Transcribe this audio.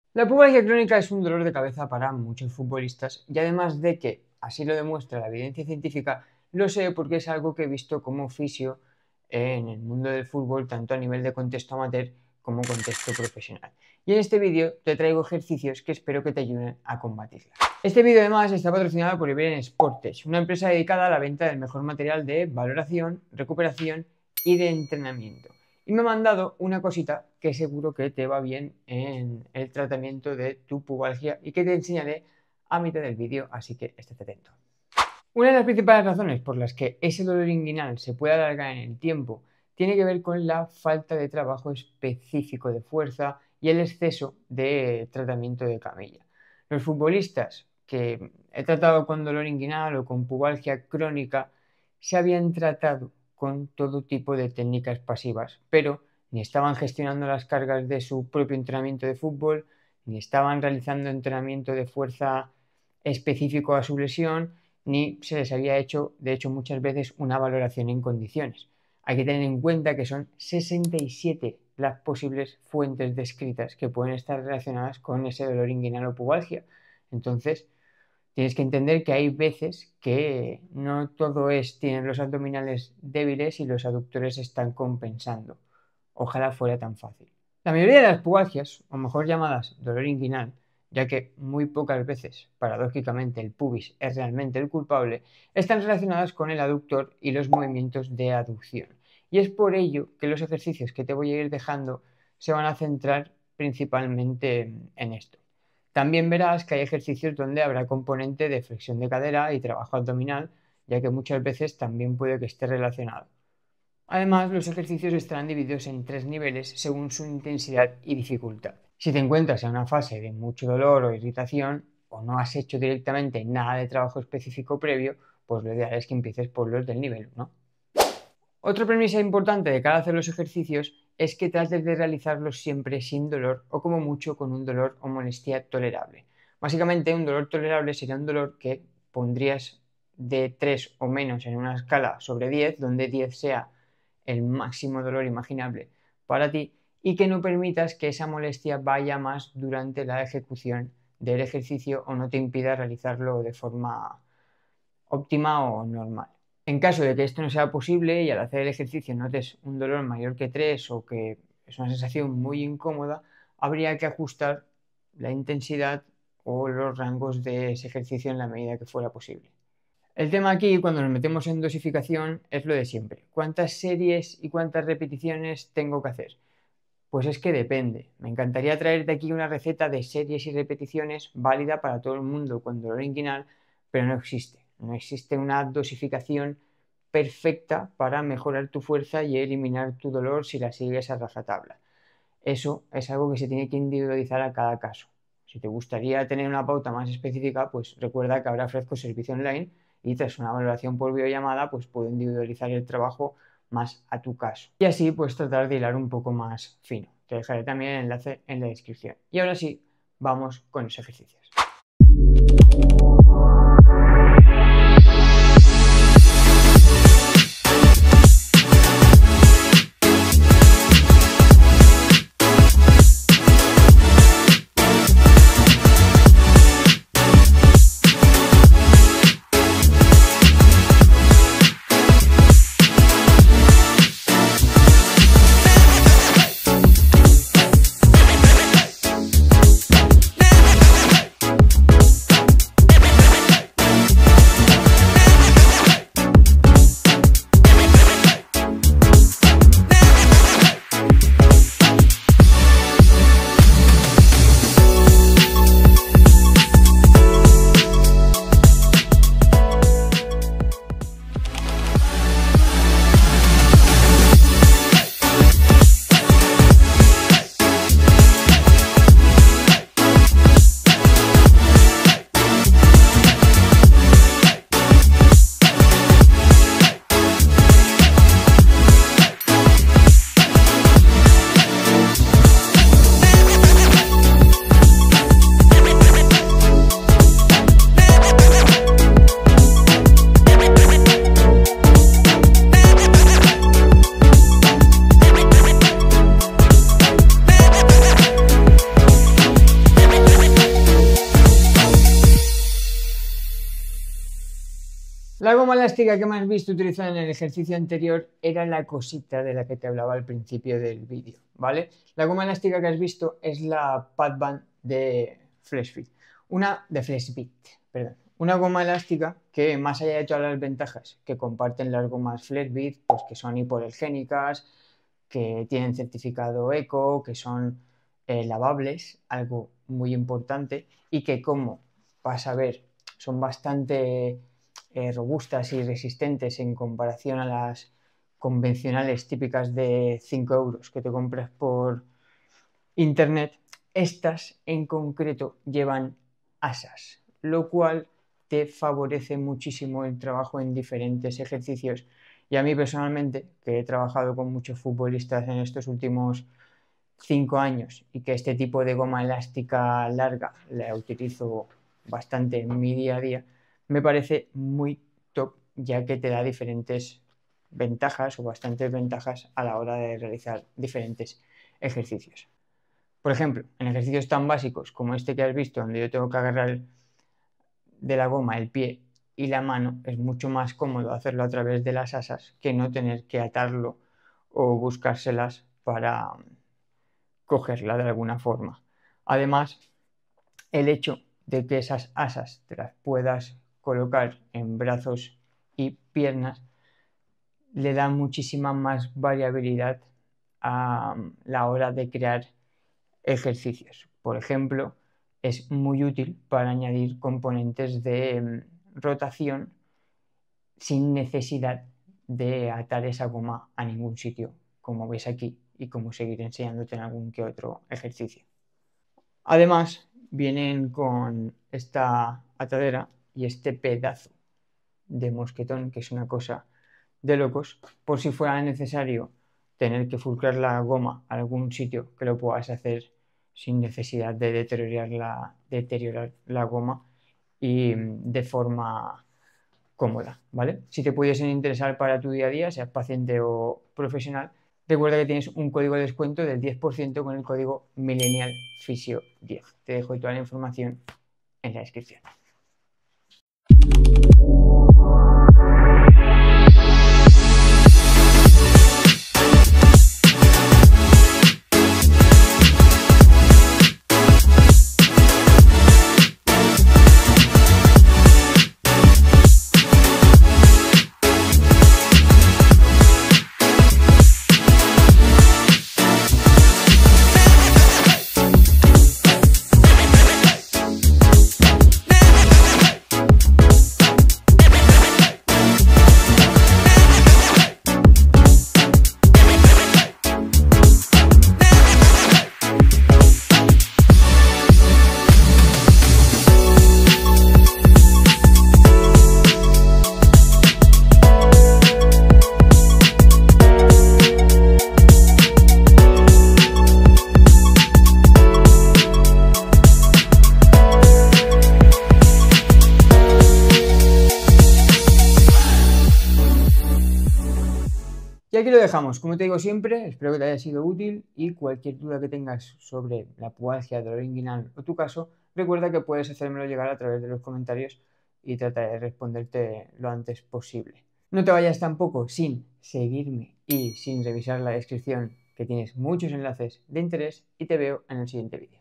La pubalgia crónica es un dolor de cabeza para muchos futbolistas y además de que así lo demuestra la evidencia científica, lo sé porque es algo que he visto como fisio en el mundo del fútbol, tanto a nivel de contexto amateur como contexto profesional. Y en este vídeo te traigo ejercicios que espero que te ayuden a combatirla. Este vídeo además está patrocinado por Iberian Sportage, una empresa dedicada a la venta del mejor material de valoración, recuperación y de entrenamiento. Y me ha mandado una cosita que seguro que te va bien en el tratamiento de tu pubalgia y que te enseñaré a mitad del vídeo, así que estate atento. Una de las principales razones por las que ese dolor inguinal se puede alargar en el tiempo tiene que ver con la falta de trabajo específico de fuerza y el exceso de tratamiento de camilla. Los futbolistas que he tratado con dolor inguinal o con pubalgia crónica se habían tratado con todo tipo de técnicas pasivas, pero ni estaban gestionando las cargas de su propio entrenamiento de fútbol, ni estaban realizando entrenamiento de fuerza específico a su lesión, ni se les había hecho, de hecho, muchas veces una valoración en condiciones. Hay que tener en cuenta que son 67 las posibles fuentes descritas que pueden estar relacionadas con ese dolor inguinal o pubalgia. Entonces, tienes que entender que hay veces que no todo es tienen los abdominales débiles y los aductores están compensando. Ojalá fuera tan fácil. La mayoría de las pubalgias, o mejor llamadas dolor inguinal, ya que muy pocas veces, paradójicamente, el pubis es realmente el culpable, están relacionadas con el aductor y los movimientos de aducción. Y es por ello que los ejercicios que te voy a ir dejando se van a centrar principalmente en esto. También verás que hay ejercicios donde habrá componente de flexión de cadera y trabajo abdominal, ya que muchas veces también puede que esté relacionado. Además, los ejercicios estarán divididos en 3 niveles según su intensidad y dificultad. Si te encuentras en una fase de mucho dolor o irritación, o no has hecho directamente nada de trabajo específico previo, pues lo ideal es que empieces por los del nivel 1. Otra premisa importante de cada hacer los ejercicios es que trates de realizarlos siempre sin dolor o como mucho con un dolor o molestia tolerable. Básicamente un dolor tolerable sería un dolor que pondrías de 3 o menos en una escala sobre 10, donde 10 sea el máximo dolor imaginable para ti y que no permitas que esa molestia vaya más durante la ejecución del ejercicio o no te impida realizarlo de forma óptima o normal. En caso de que esto no sea posible y al hacer el ejercicio notes un dolor mayor que 3 o que es una sensación muy incómoda, habría que ajustar la intensidad o los rangos de ese ejercicio en la medida que fuera posible. El tema aquí, cuando nos metemos en dosificación, es lo de siempre. ¿Cuántas series y cuántas repeticiones tengo que hacer? Pues es que depende. Me encantaría traerte aquí una receta de series y repeticiones válida para todo el mundo con dolor inguinal, pero no existe. No existe una dosificación perfecta para mejorar tu fuerza y eliminar tu dolor si la sigues a rajatabla. Eso es algo que se tiene que individualizar a cada caso. Si te gustaría tener una pauta más específica, pues recuerda que ahora ofrezco servicio online y tras una valoración por videollamada, pues puedo individualizar el trabajo más a tu caso. Y así pues tratar de hilar un poco más fino. Te dejaré también el enlace en la descripción. Y ahora sí, vamos con los ejercicios. La goma elástica que me has visto utilizar en el ejercicio anterior era la cosita de la que te hablaba al principio del vídeo, ¿vale? La goma elástica que has visto es la Padband de Flexfit, perdón. Una goma elástica que, más allá de todas las ventajas que comparten las gomas Flexfit, pues que son hipoalergénicas, que tienen certificado eco, que son lavables, algo muy importante, y que, como vas a ver, son bastante robustas y resistentes en comparación a las convencionales típicas de 5 euros que te compras por internet. Estas en concreto llevan asas, lo cual te favorece muchísimo el trabajo en diferentes ejercicios. Y a mí personalmente, que he trabajado con muchos futbolistas en estos últimos 5 años y que este tipo de goma elástica larga la utilizo bastante en mi día a día, me parece muy top, ya que te da diferentes ventajas o bastantes ventajas a la hora de realizar diferentes ejercicios. Por ejemplo, en ejercicios tan básicos como este que has visto, donde yo tengo que agarrar de la goma el pie y la mano, es mucho más cómodo hacerlo a través de las asas que no tener que atarlo o buscárselas para cogerla de alguna forma. Además, el hecho de que esas asas te las puedas colocar en brazos y piernas le da muchísima más variabilidad a la hora de crear ejercicios. Por ejemplo, es muy útil para añadir componentes de rotación sin necesidad de atar esa goma a ningún sitio, como ves aquí, y como seguiré enseñándote en algún que otro ejercicio. Además, vienen con esta atadera y este pedazo de mosquetón, que es una cosa de locos, por si fuera necesario tener que fulcrar la goma a algún sitio, que lo puedas hacer sin necesidad de deteriorar la goma y de forma cómoda, ¿vale? Si te pudiesen interesar para tu día a día, seas paciente o profesional, recuerda que tienes un código de descuento del 10% con el código MillennialFisio10. Te dejo toda la información en la descripción. Y aquí lo dejamos. Como te digo siempre, espero que te haya sido útil, y cualquier duda que tengas sobre la pubalgia, dolor inguinal o tu caso, recuerda que puedes hacérmelo llegar a través de los comentarios y trataré de responderte lo antes posible. No te vayas tampoco sin seguirme y sin revisar la descripción, que tienes muchos enlaces de interés, y te veo en el siguiente vídeo.